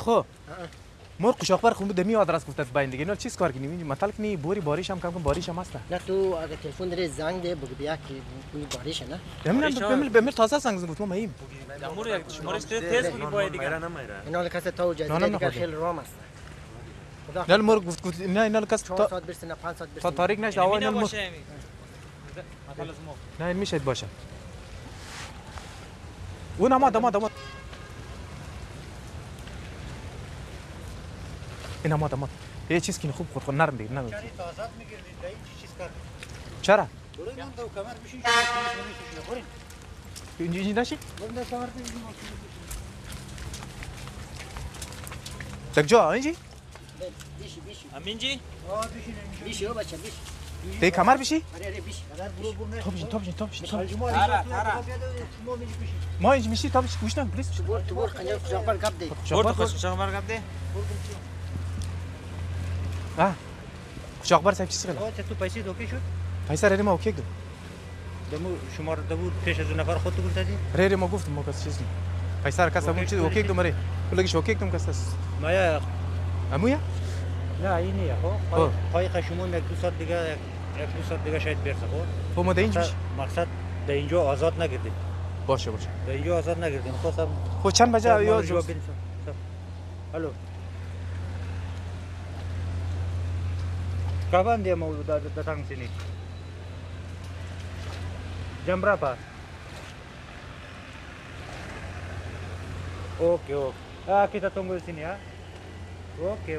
خو مر قشاقبر خون دمی آدرس گفت باین دیگه اینا چیز کار کنیم مثلا کنی بوری باریش هم کم کم باریش هم هست نه تو اگه تلفن داری زنگ ده بگو بیا که بوی باریش نه بمیر تازه سنگ گفت ما هیم دامور یک شمارش تیز بگی باید دیگه اینا لکه تو جدید دیگه خیلی رام است نه مر گفت نه اینا لکه 4 ساعت برسه 5 ساعت برسه تا تاریک نشه هوا اینا مر نه این میشه باشه اون ما اینا ما یه چیز که خوب خود نرم دیگه نه چری تازه میگیرید چیز کار چرا برای من دو کمر بشین نخورین اینجا نشی بنده کمر بشین tak جا اینجی بیشی امینجی بیشی او بچه بیشی تی کمر بشی آره بیشی تو بشین تارا ما اینجا میشی تو بشی گوش نکن پلیس تو بور خنجر خشاقبر گپ ده برو تو خشاقبر گپ ده خشاقبر صاحب چی سگل تو پیسې دوکې شو پیسه ری ما اوکی دو دمو شمار دبو پیش از نفر خودت گفتادی ری ما گفتم ما کس چیز پیسه را کسا چیز اوکی دو مری کلگیش اوکی دم کس ما یا امویا نه اینه خب قایق شما یک دو ساعت دیگه یک دو ساعت دیگه شاید برسه خب ما اینجا مقصد در اینجا آزاد نگردیم باشه در اینجا آزاد نگردیم خواستم خب چند بجه یا الو kapan dia mau datang sini jam berapa oke kita tunggu di sini ya oke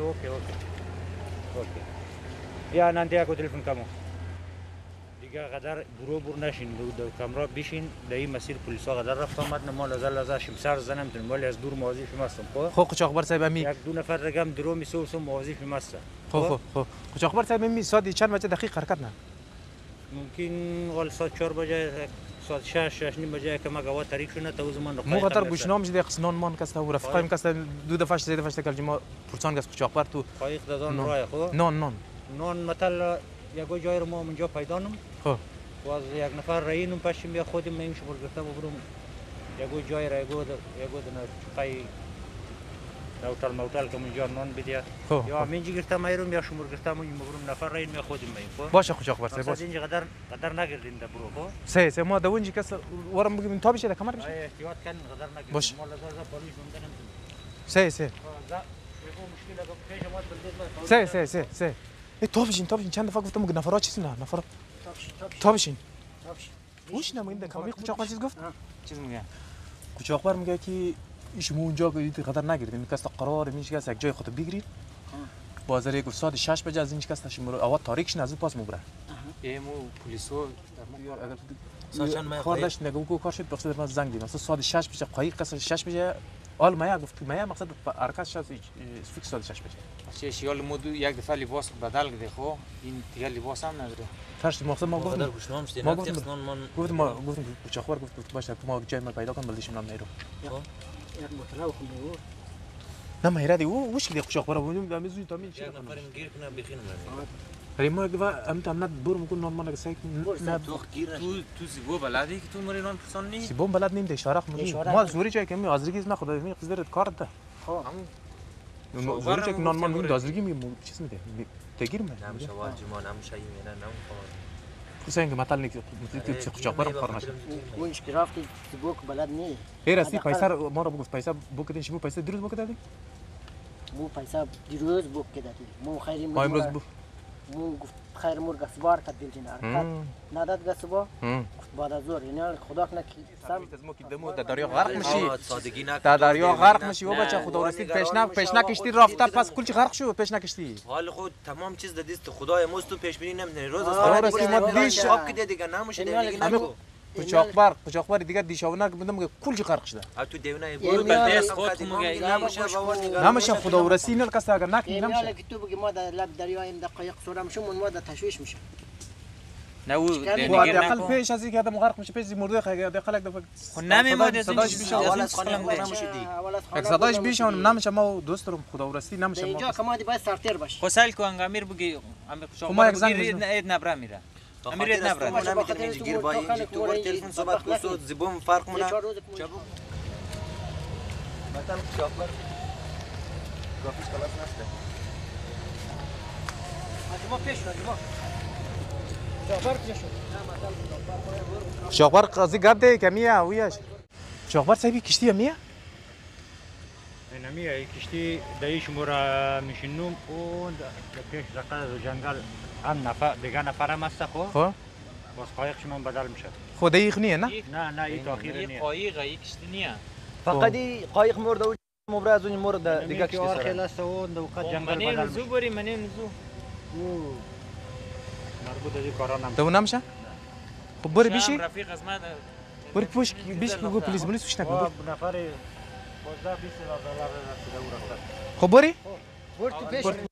ya nanti aku telepon kamu دیگه قدر برو نشین دو کامرا بشین در این مسیر پلیسا قدر رفت آمد نما لازم شمسر زنم تون ولی از دور موازی شما هستم خب قشاقبر صاحب امی یک دو نفر رقم درو میسوسم موازی شما هستم خب قشاقبر صاحب امی ساعت چند بجه دقیق حرکت نه ممکن اول ساعت 4 بجه ساعت 6 نیم بجه که ما گواه تاریک شونه تا زمان مو قدر گوشنام جدی قسنان مان کسته و رفقایم کسته دو دفعه سه دفعه کل جما پرسان گس قشاقبر تو قایق دادن راه خو نان مثلا یک جای رو ما اونجا پیدا نم خب و از یک نفر رایینم پشم یا خودم میشه برگرفته ببرم یک جای را یگو دنا پای موتال که اونجا نان بدیا یا همینجا گرفتم میرم یا شمر گرفتم اون ببرم نفر راین یا خودم میام باشه قشاقبر صاحب باشه اینجا قدر نگردین در برو خو سه ما دونجی کس ورم بگیم تا بشه کمر بشه احتیاط کن قدر نگردین باشه ما لازم پلیس ممکنه سه تو بشین چند دفعه گفتم نفرها چیزی نه نفر تا بشین گوش نمایید کامی قشاقبر چیز گفت چیز میگه قشاقبر میگه که شما اونجا قدر نگیرید کس قرار میشه که یک جای خود بگیرید بازار گفت ساعت 6 بجه از اینجا کس شما اول تاریکش از پاس مبره ایمو پلیسو ساعت ما خودش نگو کار شد بخاطر ما زنگ دیدم ساعت 6 بجه قایق کس 6 بجه آل ما گفت ما مقصد حرکت شد فیکس ساعت 6 بجه چه شیال مودو یک دفعه لباس بدل کرده خو این دیگه لباس هم نداره فرش مقصد ما گفتم قشاقبر گفت باشه ما جای ما پیدا کنم بلدیش نام نیرو یک مطلع خون بود نه ما هردی او وش کلی قشاقبر بودیم دام زوی تامین چه نفر گیر کنه بخینم ولی ما دفعه امت دور میکن نان ما نگسای نه تو سیبو بلدی که تو مری نان پرسان نی سیبو بلد نیم ده اشاره خمودی ما زوری جای کمی آزرگیز نخواد می قصدر کار ده همون زوری جای نان ما می آزرگی می چیز میده تگیر می نمیشه واجب ما نمیشه اینا نمیخواد حسین که مثلا نیست تو قشاقبر کار نشه اون اشترافی سبوک بلد نی هی راستی پیسه ما رو بگفت پیسه بوکدین شما پیسه دیروز بوکدادی مو پیسه دیروز بوک کدادی مو خیری ما امروز مو گفت خیر مور گسبار کدیل جن حرکت نداد گسبا بعد از ظهر یعنی خدا کنه کی سم ما کی دمو در دریا غرق میشی سادگی نکن در دریا غرق میشی و بچه خدا رسید پیشنا کشتی رفته پس کلچ غرق شو پیشنا کشتی حال خود تمام چیز دست خدای مست تو پیش بینی نمیدونی روز از ما دیش آب که دیگه نمیشه دیگه نکو قشاقبر دیگه دیشاونه که بودم کلچ غرق شده تو دیونه برو بلدس خود میگه نمیشه خدا رسید نل کس اگر نکنی نمیشه که تو بگی ما در لب دریا این دقایق سورم شو من ما در تشویش میشه نه او دقیقاً پیش از اینکه آدم غرق میشه پیش مرده خیلی دقیقاً دفعه خب نمیماد از صداش بیشه اول از خانه نمیشه دی یک صداش بیشه نمیشه ما دوست دارم خدا رسید نمیشه ما اینجا کما باید سرتر باشه خسل کو انگامیر بگی امیر ما یک شما زنگ اید نبره میره امیر اید نبره نمیتونی گیر بایی تو بر تلفن صحبت کو زبون فرق مونه چابو مثلا شاپر کافیش خلاص نشده. اجما پیش اجما جعفر پیش شو شاخبر قاضی گپ ده کمیه ویاش شاخبر صاحبی کشتی میه نمیه کشتی دایش مورا میشنم و پیش زقه جنگل هم نفر دیگه نفرم است خو خب باز قایقش من بدل میشه خود ایخ نیه نه نه این تاخیر یه نیه قایقه یک کشتی نیه فقط قایق مرده و مبره از اون مرده دیگه دیگه کشتی که سره. خیلی است و دوقت جنگل منه بدل نزو میشه بری منه نزو مربوط به کارا نمیشه تو نمیشه خب بری بیشی رفیق از من بری پوش بیش کو پلیس بونی سوش نکن نفر 12 20 دلار رسیده او رفته خب بری برو تو پیش بابا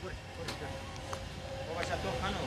شتو خانو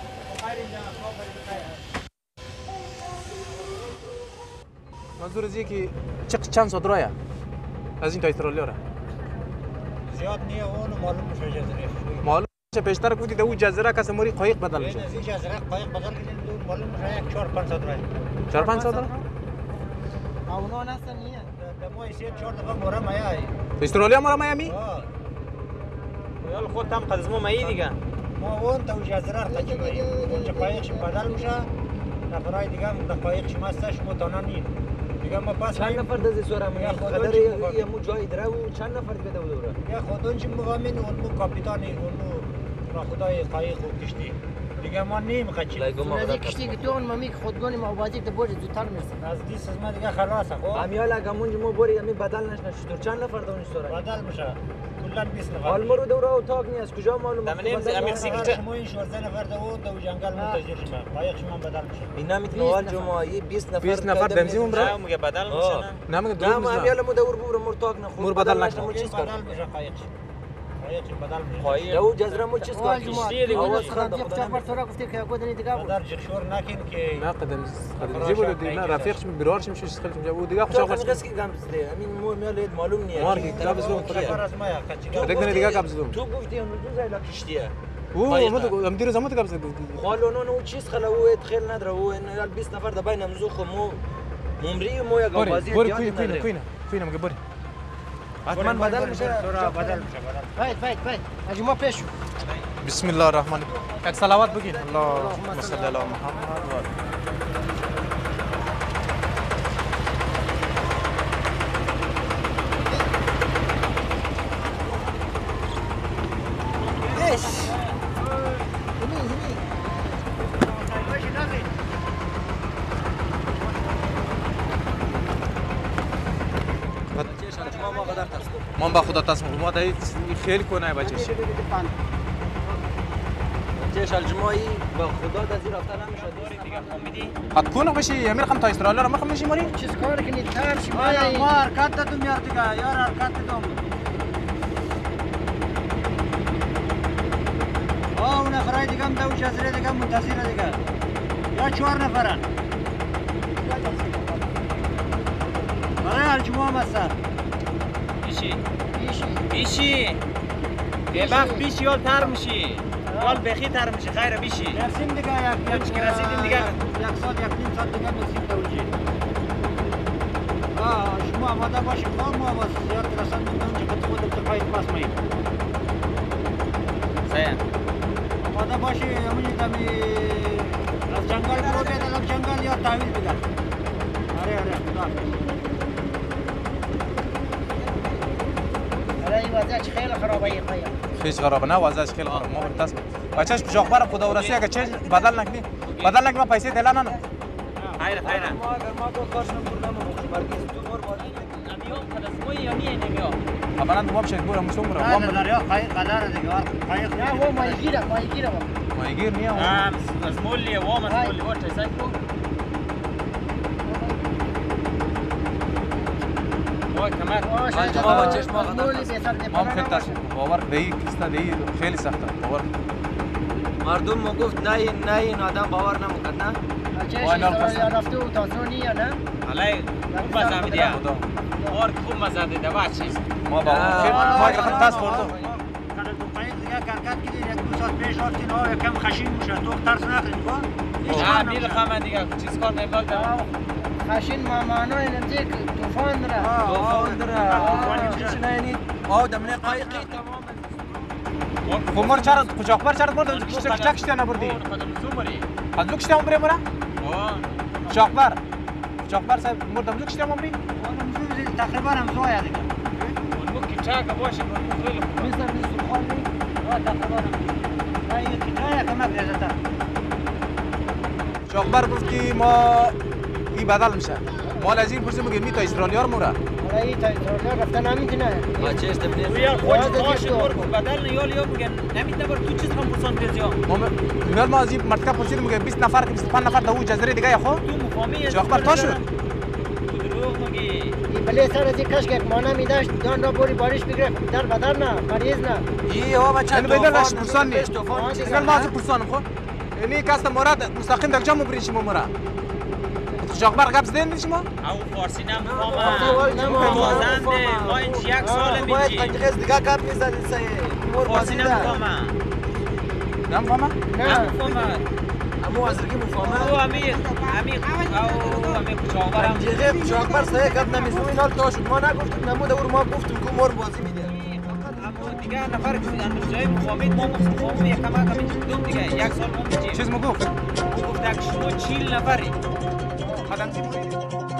منظور از که چند ساعت راهه از این تا استرالیا را زیاد نیه اون معلوم میشه جزیره معلوم چه پیشتر کوتی دو جزیره کس موری قایق بدل میشه این جزیره قایق بدل کنید معلوم میشه یک 4 5 ساعت راه 4 5 ساعت را اونا نستن نیه دمای 3 4 دفعه مورا میای استرالیا مرا میامی یال خود هم قدزمو مایی دیگه ما اون تو جزیره قاچی میریم اونجا قایقش بدل میشه نفرای دیگه هم قایقش ماستش متانانی دیگه ما پاس چند نفر دزی سوره یا من خودش قدر می‌کنه. یه مو جای دره و چند نفر دیگه دوره یا خودون چی مقامین اون مو کاپیتانی اون مو را خدای قایق و کشتی دیگه ما نیم قاچی لایگو ما از کشتی که تو اون مامی خودگانی ما واجد تو برد زودتر میرسه از دیس از ما دیگه خلاصه خب امیال اگه مونج مو بری امی بدل نشنه چطور چند نفر دونش سوره بدل میشه کلا 20 نفر حال مرو دوره اتاق نی از کجا معلوم دمنیم بدل امیر نشنه. سیکچه. شما این 14 نفر دو جنگل منتظر شما قایق شما بدل میشه اینا میتونه حال جمعی 20 نفر 20 نفر دمزیم نه مرا میگه بدل میشه نه نه میگه نه دو ما امیال مو دور بور مر تاق نخور مر بدل نشنه. مو چیز کار بدل میشه قایق بدل میشه قایق دو جزره مو چیز کار جمعه کشتی دیگه اول آواز خدا خرد دیگه خدا چهار بار سورا گفته که گودنی دیگه بود بدل جخشور نکن که نه قدم زیبل دی نه رفیقش برارش میشه خیلی میشه و دیگه خوش تو آقاش قسکی گم زده همین مو میال معلوم نیه مار کی کتاب زدم نفر از ما یا قچی دیگه نه دیگه قبض زدم تو گفتی اون روز ایلا کشتیه او ما مدیر زمان قبض زدم خالونون او چیز خلا او ادخل نداره او این 20 نفر د بین مزو خو مو ممری مو یا بری گوازی بری کوینه مگه بری حتما بدل میشه بدل میشه باید اجما پیش شو بسم الله الرحمن الرحیم یک صلوات بگین اللهم صل علی محمد و من با خدا تصمیم ما دایی خیلی کنه بچه‌ش چش الجماعی با خدا دزیر رفتن نمیشه دیگه فهمیدی قد کنه بشی امیر خم تا استرالیا را مخم میشی ماری چیز کار کنی تر شی آیا ما حرکت دادم یار دیگه یار حرکت دادم اون نفرای دیگه هم دو جزیره دیگه منتظر دیگه یا 4 نفرن برای الجماع مستر بیشی پیشی بیشی یه وقت بیشی یال تر میشی یال بخی تر میشه خیره بیشی رسیم دیگه یک که رسیدیم دیگه. یک ساعت یک نیم ساعت دیگه رسیم دوجی شما آماده باشید خواهم ما باز زیاد رسان میدونم چه خود خود ارتفاعی پاس ماییم سه آماده باشی همونی دمی از جنگل برو بیاد الان جنگل یا تحویل بگرد آره خدا آره این وضعیت خیلی خرابه این قایق هیچ خراب نه وضعش خیلی خراب ما برتاس بچه‌ش شاخبر خدا ورسی اگه چه بدل نکنی ما پیسه دلا نه خیره ما تو کارش نمی‌کنم مرکز تو مر بالا امیام قدسموی یا نیه نمیام ابنا دوام شد برم مسوم برم نه وام دریا قایق قداره دیگه قایق نه هو ماهیگیره ما يجير نيا از مولی وام از مولی وقت سایکو وای کمر بابا چشم ما ما خیلی تاسو باور دی کستا دی خیلی سخته باور مردم ما گفت نه این آدم باور نمیکنه نه استرالیا رفته و تاسو نیه نه علی خوب مزه میدیا اور خوب مزه دیده بچه ما باور ما خیلی تاس خوردم کار تو قایق دیگه حرکت کردی یک دو ساعت پیش رفتین ها یکم خشین میشه تو ترس نخورید نه میل خمه دیگه چیز کار نمیدال خشین مامانای نزدیک طوفان داره طوفان داره چی نه آو دمنه قایقی خمر چرا قجاقبر چرا برد کشته نه بردی از کشته عمره مرا قجاقبر صاحب مردم کشته عمری تقریبا هم زویا دیگه چاکه باشه خیلی خوب مثل سوخانی تقریبا این کتایه کمک لذت قجاقبر گفتی ما این بدل میشه مال از این پرسیم میگه می تا استرالیا رو مورا حالا این تا استرالیا رفتن نمیتونه ما چه استمنه یا خود باشه بدل یا میگن نمیتونه بر تو چیز هم پرسان بزیا ما از این مرتکب پرسیدیم میگه 20 نفر 25 نفر دو جزیره دیگه خو تو مفاهمی قجاقبر تا شد دروغ میگی این بله سر از این کش که مانه میداشت دان را بوری بارش بگیره در بدر نه مریض نه ای هوا بچه یعنی بیدر نش پرسان نی طوفان چیز اگر ما از پرسانم خو اینی کاست مراد مستقیم در جامو برین شما مرا قجاقبر قبض دین شما او فارسی نمیفهمم مازنده ما این یک سال باید میجی قنجقز دیگه کم میزد سه فارسی نمیفهمم نمیفهمم نمیفهمم امو از رگی مفهمه او امیر قجاقبرم قنجقه شاکبر سه کم نمیزنم این حال تا شد ما نگفتیم نمو دور ما گفتیم که مور بازی میده اما دیگه نفر که اندازه مفاهمید ما مفاهمم یک کم دوم دیگه یک سال ما میجیم چیز مگو گفت که شما 40 نفری خدمتی